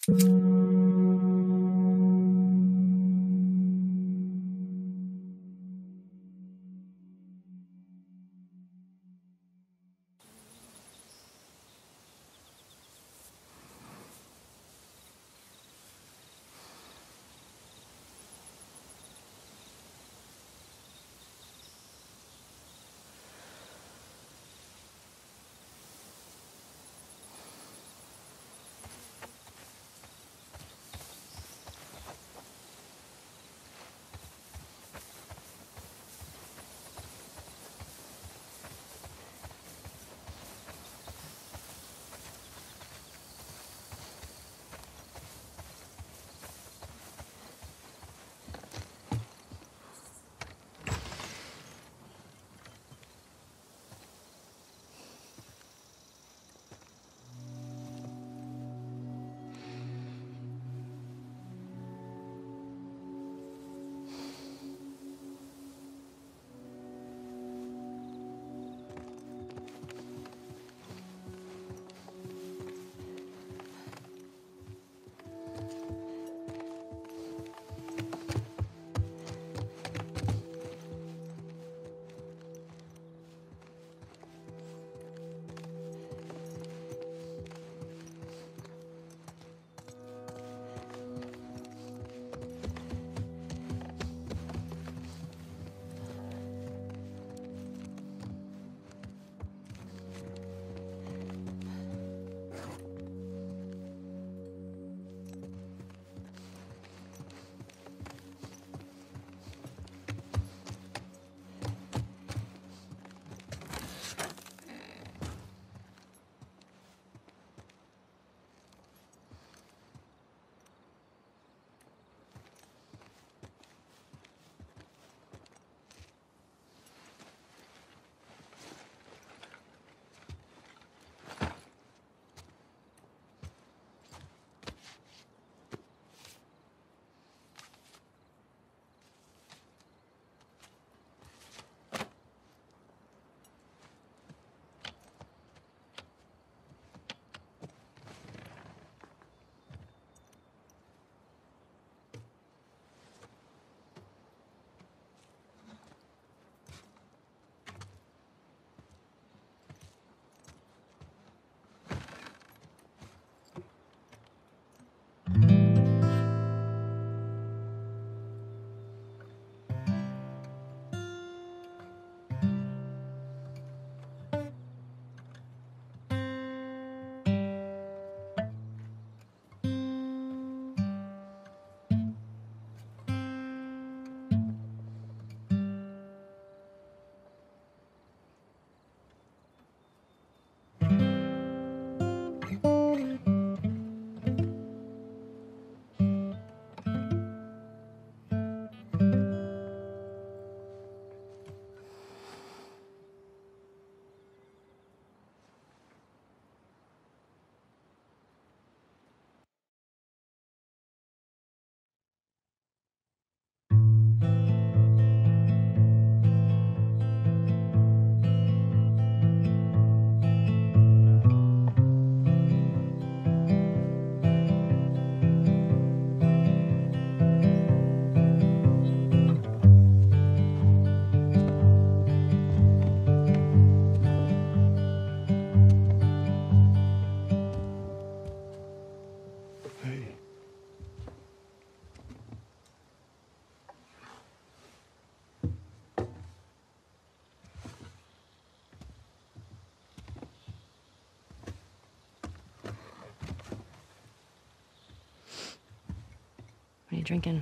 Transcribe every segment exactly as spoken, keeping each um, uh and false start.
What are you drinking?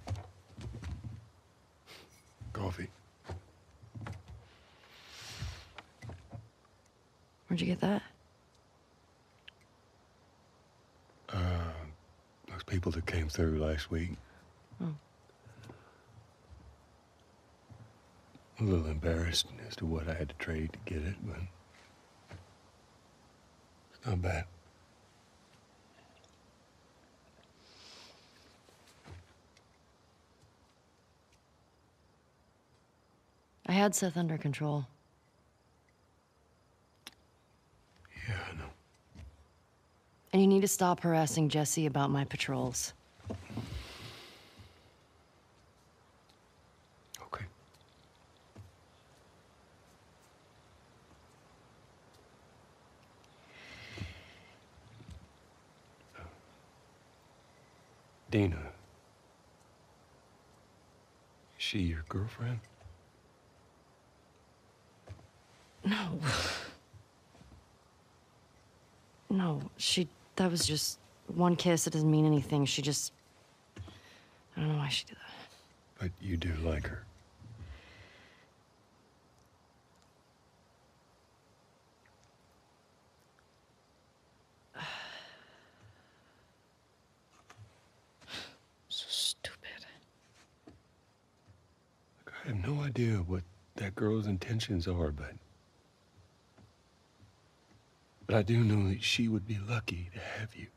Coffee. Where'd you get that? Uh, those people that came through last week. Oh. A little embarrassed as to what I had to trade to get it, but it's not bad. I had Seth under control. Yeah, I know. And you need to stop harassing Jesse about my patrols. Okay. Dina. Is she your girlfriend? No. No, she... That was just one kiss. It doesn't mean anything. She just... I don't know why she did that. But you do like her. So stupid. Look, I have no idea what that girl's intentions are, but... But I do know that she would be lucky to have you.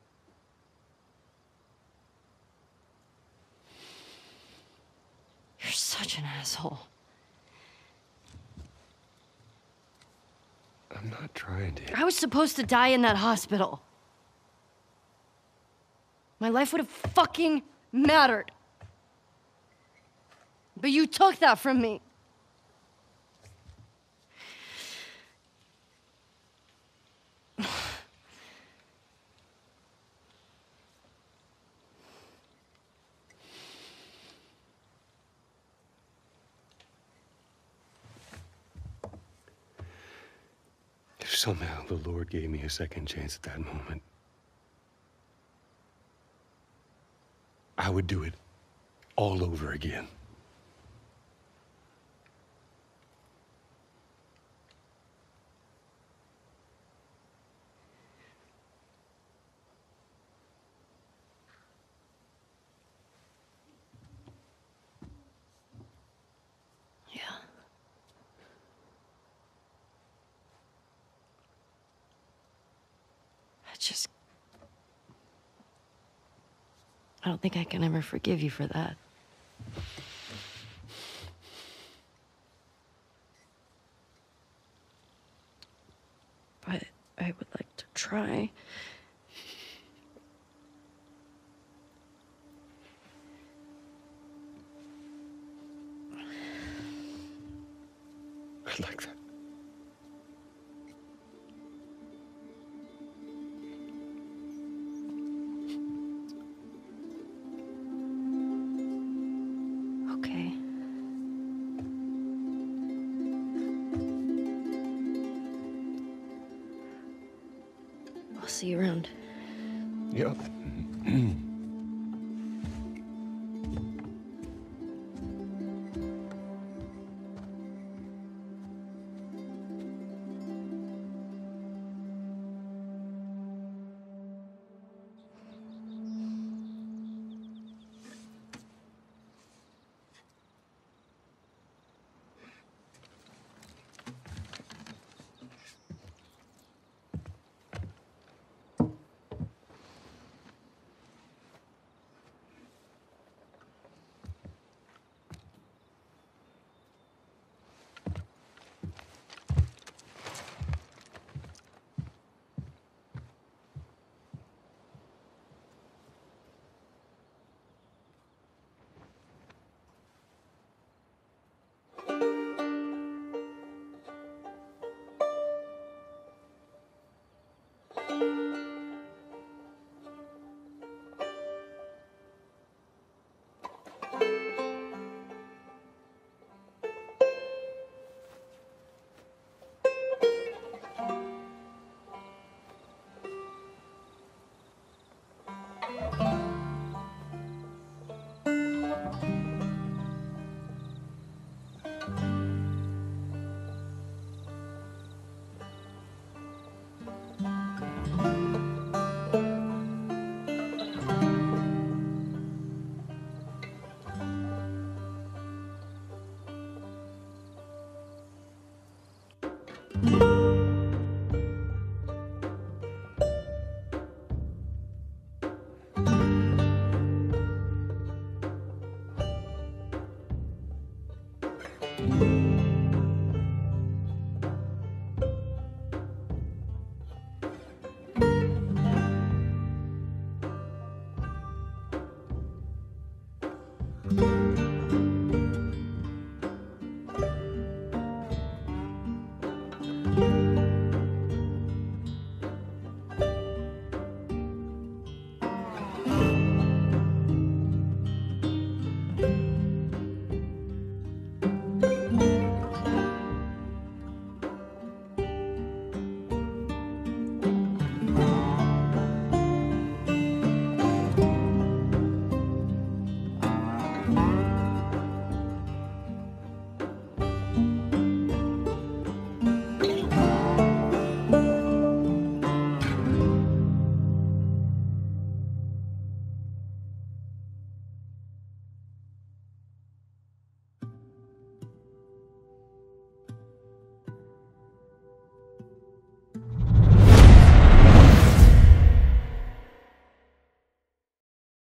You're such an asshole. I'm not trying to... I was supposed to die in that hospital. My life would have fucking mattered. But you took that from me. If somehow the Lord gave me a second chance at that moment, I would do it all over again. Yeah. I just... I don't think I can ever forgive you for that. But I would like to try. I'd like that. Okay. I'll see you around. Yep.